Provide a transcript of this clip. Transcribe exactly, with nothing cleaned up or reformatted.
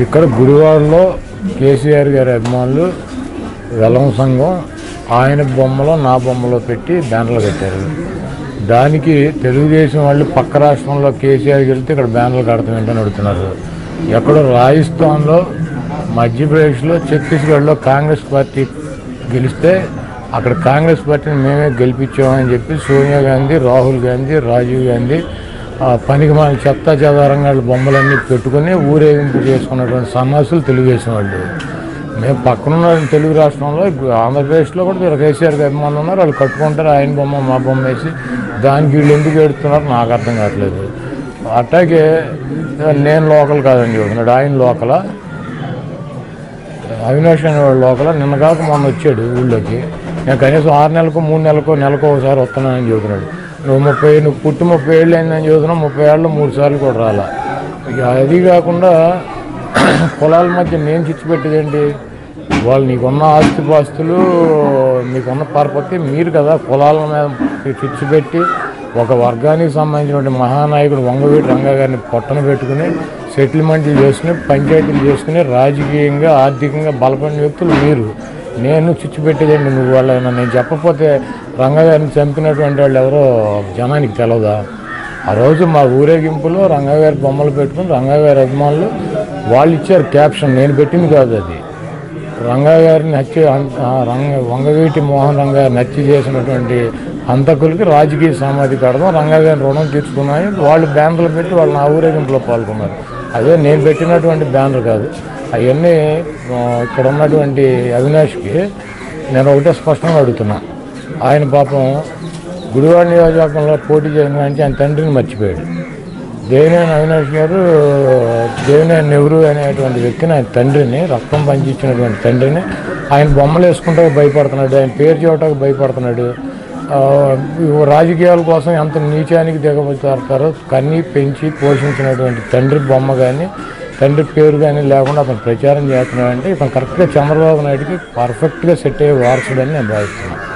ఇక్కడ గుడివాడలో కేసీఆర్ గారి అభిమానులు వెలం సంఘం ఆయన బొమ్మలో నా బొమ్మలో పెట్టి బ్యానర్లు కట్టారు. దానికి తెలుగుదేశం వాళ్ళు పక్క రాష్ట్రంలో కేసీఆర్కి వెళ్తే ఇక్కడ బ్యానర్లు కడతాం ఏంటని అడుగుతున్నారు. ఎక్కడో రాజస్థాన్లో, మధ్యప్రదేశ్లో, ఛత్తీస్గఢ్లో కాంగ్రెస్ పార్టీ గెలిస్తే అక్కడ కాంగ్రెస్ పార్టీని మేమే గెలిపించామని చెప్పి సోనియా గాంధీ, రాహుల్ గాంధీ, రాజీవ్ గాంధీ పనికి మన చెత్త చెదారంగా బొమ్మలన్నీ పెట్టుకుని ఊరేగింపు చేసుకున్నటువంటి సన్నాసులు తెలుగుదేశం వాళ్ళు. మేము పక్కనున్న తెలుగు రాష్ట్రంలో ఆంధ్రప్రదేశ్లో కూడా కేసీఆర్ అభిమానులు ఉన్నారు. వాళ్ళు కట్టుకుంటారు ఆయన బొమ్మ మా బొమ్మ వేసి. దానికి వీళ్ళు ఎందుకు ఏడుతున్నారు నాకు అర్థం కావట్లేదు. అట్లాగే నేను లోకల్ కాదని చెబుతున్నాడు. ఆయన లోకల అవినాష్ అనేవాడు లోకల. నిన్న కాక మొన్న వచ్చాడు ఊళ్ళోకి. నేను కనీసం ఆరు నెలలకు మూడు నెలలకు నెలకు ఒకసారి వస్తున్నానని చెబుతున్నాడు. నువ్వు ముప్పై నువ్వు పుట్టి ముప్పై ఏళ్ళు అయిందని చదువుతున్నావు. ముప్పై ఏళ్ళు మూడు సార్లు కూడా రాలా. అది కాకుండా కులాల మధ్య నేను చిచ్చు పెట్టేదేంటి? వాళ్ళు నీకున్న ఆస్తిపాస్తులు, నీకున్న పరపతి మీరు కదా కులాల మీద చిచ్చు పెట్టి ఒక వర్గానికి సంబంధించినటువంటి మహానాయకుడు వంగవీటి రంగా గారిని పొట్టన పెట్టుకుని సెటిల్మెంట్లు చేసుకుని పంచాయతీలు చేసుకుని రాజకీయంగా ఆర్థికంగా బలపడిన వ్యక్తులు మీరు. నేను చిచ్చు పెట్టేదండి నువ్వు వాళ్ళైనా. నేను చెప్పకపోతే రంగా గారిని చంపినటువంటి వాళ్ళు ఎవరో జనానికి తెలవదా? ఆ రోజు మా ఊరేగింపులో రంగా గారి బొమ్మలు పెట్టుకుని రంగా గారి అభిమానులు వాళ్ళు ఇచ్చారు క్యాప్షన్. నేను పెట్టింది కాదు అది. రంగా గారిని హత్య రంగ వంగవీటి మోహన్ రంగా గారిని హత్య చేసినటువంటి హంతకులకి రాజకీయ సమాధి కడదాం, రంగా గారిని రుణం తీర్చుకున్నాయి. వాళ్ళు బ్యానర్లు పెట్టి వాళ్ళు నా ఊరేగింపులో పాల్గొన్నారు. అదే నేను పెట్టినటువంటి బ్యానర్ కాదు. అవన్నీ ఇక్కడ ఉన్నటువంటి అవినాష్కి నేను ఒకటే స్పష్టంగా అడుగుతున్నా. ఆయన పాపం గుడివాడ నియోజకవర్గంలో పోటీ చేసిన నుంచి ఆయన తండ్రిని మర్చిపోయాడు. దేవినేని అవినాష్ గారు దేవినేని నెహ్రూ అనేటువంటి వ్యక్తిని, ఆయన తండ్రిని, రక్తం పంచిచ్చినటువంటి తండ్రిని ఆయన బొమ్మలు వేసుకుంటే భయపడుతున్నాడు. ఆయన పేరు చూడటానికి భయపడుతున్నాడు. రాజకీయాల కోసం ఎంత నీచానికి దిగబడతారో కన్నీ పెంచి పోషించినటువంటి తండ్రి బొమ్మ కానీ తండ్రి పేరు కానీ లేకుండా అతను ప్రచారం చేస్తున్నాడంటే ఇతను కరెక్ట్గా చంద్రబాబు నాయుడికి పర్ఫెక్ట్గా సెట్ అయ్యే వారసుడని నేను భావిస్తున్నాను.